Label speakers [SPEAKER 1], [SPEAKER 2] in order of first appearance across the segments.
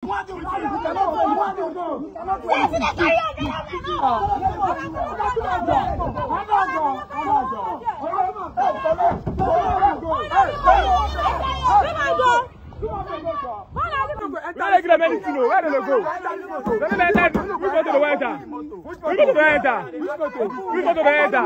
[SPEAKER 1] Where do they go? We go to the enter. We go to the enter. We go to the enter.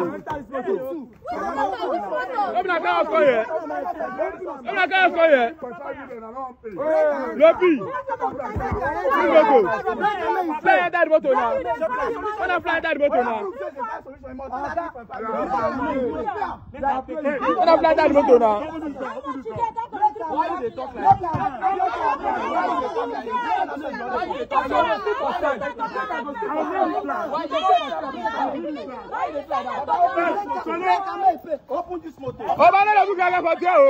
[SPEAKER 1] I'm not going to go here. I'm not going to go here. Lopi. We go to. Fly that motor now. Wanna fly that motor now? Wanna fly that motor now? Why do they talk like that? Open this motor. Oh, man, let me go for you.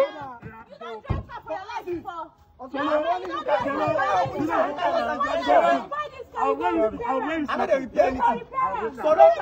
[SPEAKER 1] I'm not repair anything. So don't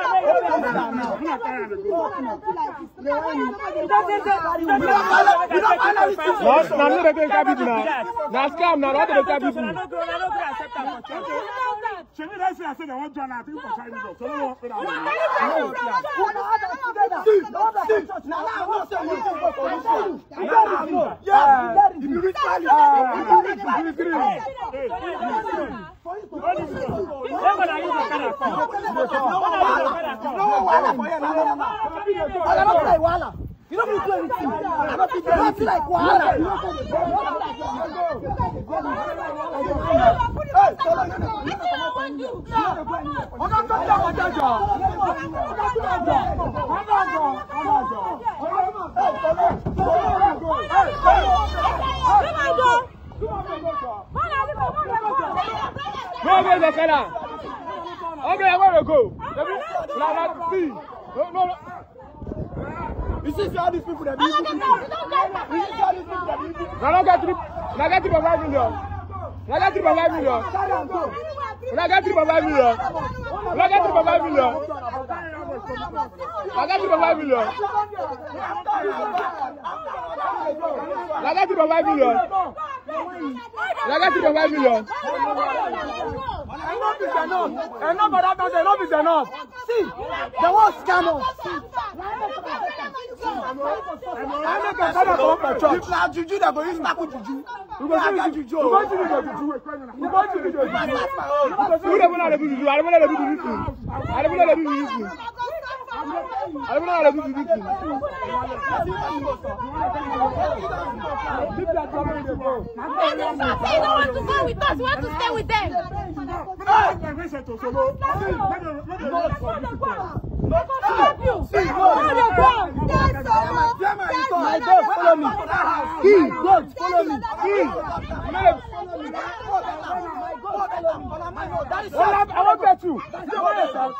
[SPEAKER 1] you don't need to do anything. I don't feel like Wala. You see all these people that be using I got 3.5 million. I got 3.5 million. I got 3.5 million. I got 3.5 million. I got 3.5 million. I got 3.5 million. I got 3.5 million. Enough is enough. Enough of that. Enough is enough. See, they won't scam us. I make a kind of church. If not juju, they go use tapu juju. We go use juju. We go use juju. We go use juju. We don't want to do juju. I don't want to do juju. I don't want to do juju. I don't want to do juju. They don't want to go with us. We want to stay with them. My God, follow me. God, follow me. I won't bet you. I won't bet you.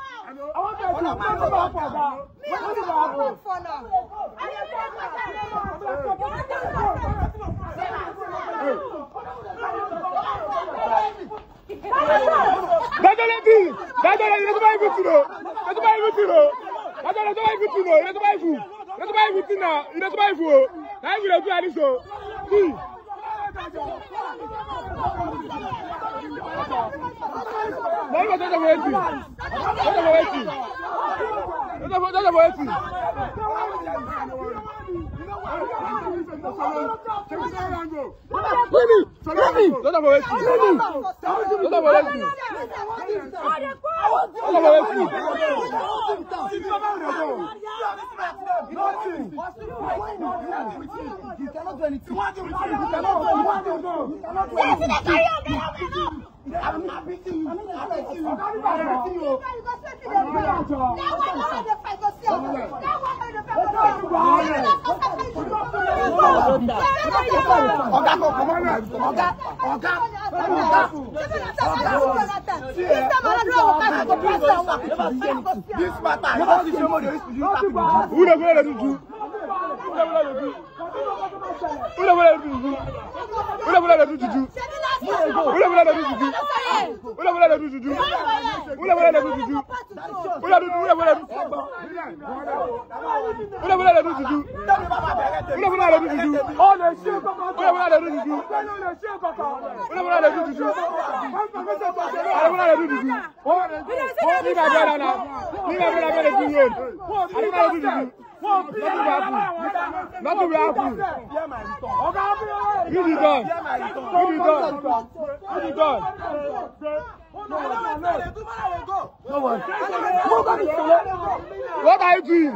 [SPEAKER 1] I'm not beating you. I'm not beating you. Nothing will happen. You be done. What are you doing?